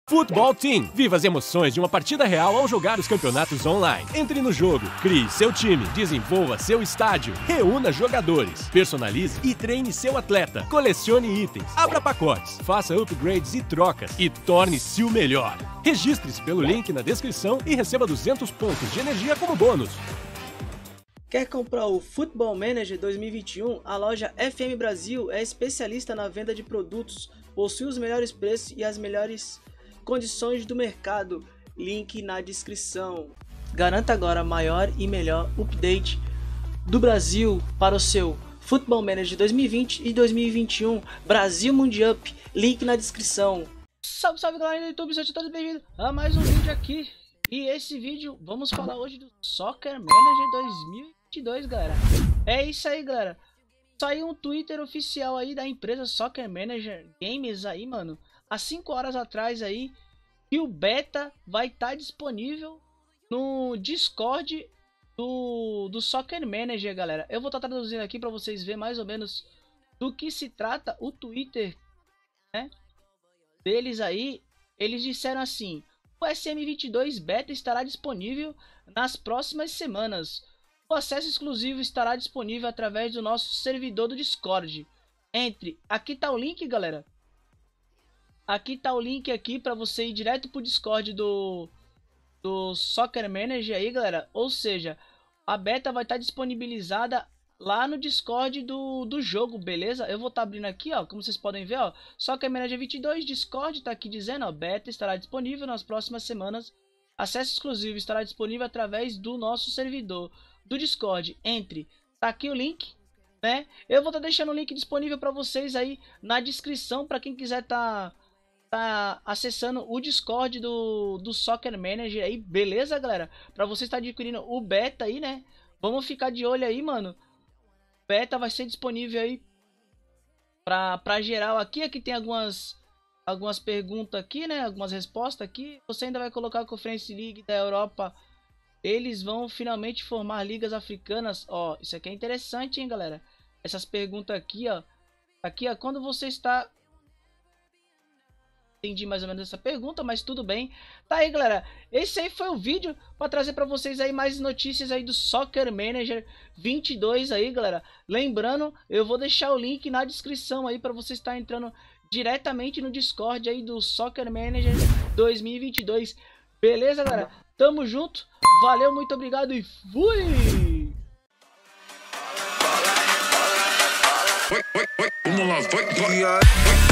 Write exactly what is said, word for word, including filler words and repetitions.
Futebol Team. Viva as emoções de uma partida real ao jogar os campeonatos online. Entre no jogo, crie seu time, desenvolva seu estádio, reúna jogadores, personalize e treine seu atleta, colecione itens, abra pacotes, faça upgrades e trocas e torne-se o melhor. Registre-se pelo link na descrição e receba duzentos pontos de energia como bônus. Quer comprar o Football Manager dois mil e vinte e um? A loja F M Brasil é especialista na venda de produtos, possui os melhores preços e as melhores condições do mercado, link na descrição. Garanta agora maior e melhor update do Brasil para o seu Football Manager dois mil e vinte e dois mil e vinte e um Brasil Mundial, link na descrição. Salve, salve galera do YouTube, sejam todos bem-vindos a mais um vídeo aqui. E esse vídeo vamos falar hoje do Soccer Manager dois mil e vinte e dois, galera. É isso aí, galera. Saiu um Twitter oficial aí da empresa Soccer Manager Games aí, mano, há cinco horas atrás aí, e o beta vai estar tá disponível no Discord do, do Soccer Manager, galera. Eu vou estar tá traduzindo aqui para vocês verem mais ou menos do que se trata o Twitter, né, deles aí. Eles disseram assim: o S M vinte e dois beta estará disponível nas próximas semanas. O acesso exclusivo estará disponível através do nosso servidor do Discord. Entre, aqui tá o link, galera. Aqui tá o link aqui para você ir direto pro Discord do, do Soccer Manager aí, galera. Ou seja, a beta vai estar tá disponibilizada lá no Discord do, do jogo, beleza? Eu vou estar tá abrindo aqui, ó, como vocês podem ver, ó, Soccer Manager vinte e dois, Discord tá aqui dizendo, ó, beta estará disponível nas próximas semanas. Acesso exclusivo estará disponível através do nosso servidor do Discord. Entre, tá aqui o link, né? Eu vou estar tá deixando o link disponível para vocês aí na descrição para quem quiser tá tá acessando o Discord do, do Soccer Manager aí, beleza, galera? Para você estar adquirindo o beta aí, né? Vamos ficar de olho aí, mano. O beta vai ser disponível aí pra, pra geral aqui. Aqui tem algumas algumas perguntas aqui, né? Algumas respostas aqui. Você ainda vai colocar a Conference League da Europa. Eles vão finalmente formar ligas africanas. Ó, isso aqui é interessante, hein, galera? Essas perguntas aqui, ó. Aqui, ó, quando você está... Entendi mais ou menos essa pergunta, mas tudo bem. Tá aí, galera. Esse aí foi o vídeo para trazer para vocês aí mais notícias aí do Soccer Manager vinte e dois aí, galera. Lembrando, eu vou deixar o link na descrição aí para você estar entrando diretamente no Discord aí do Soccer Manager dois mil e vinte e dois. Beleza, galera? Tamo junto. Valeu, muito obrigado e fui! Vamos lá, vai, vai.